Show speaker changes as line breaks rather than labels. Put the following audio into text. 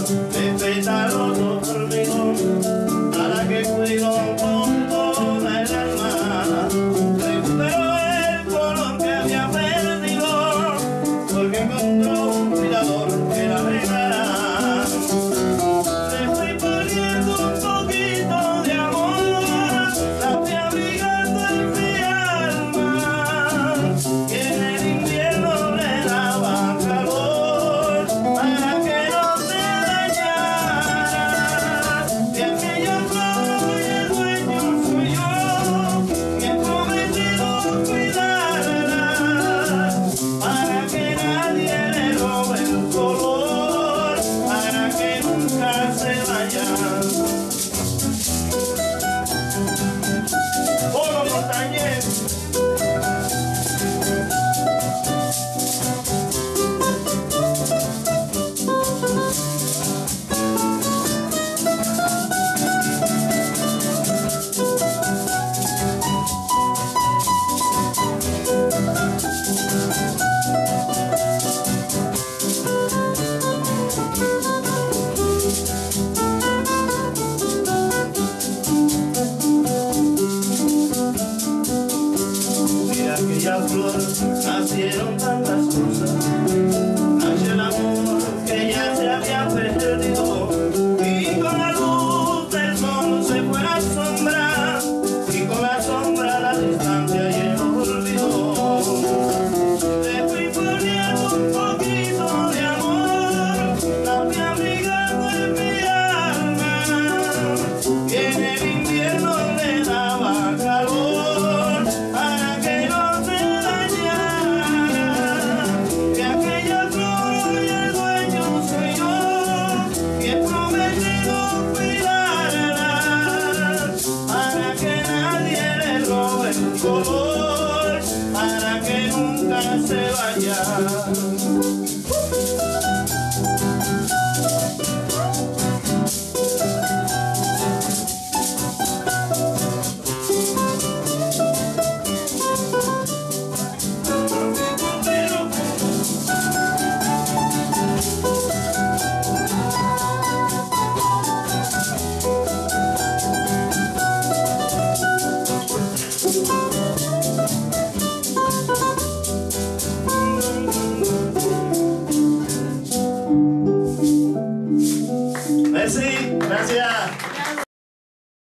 de pétalos de hormigón, para que cuido con toda el alma. Recuperó el color que había perdido, porque encontró un cuidador que la regará. Le fui poniendo un poquito de amor, la fui abrigando en mi alma, y en el invierno le daba calor para que no se dañara. De aquella flor hoy el dueño soy yo, que he prometido cuidarla, para que nadie le robe el color, para que nunca se vaya. Polo Montañés. De aquella flor nacieron tantas cosas, nació el amor que ya se había perdido, y con la luz del sol se fue la sombra, y con la sombra la distancia y el olvido. Le fui poniendo un poquito de amor, la fui abrigando en mi alma, y en el invierno le daba calor para que no se dañara. De aquella flor hoy el dueño soy yo, que he prometido cuidarla, para que nadie le robe el color, para que nunca se vaya.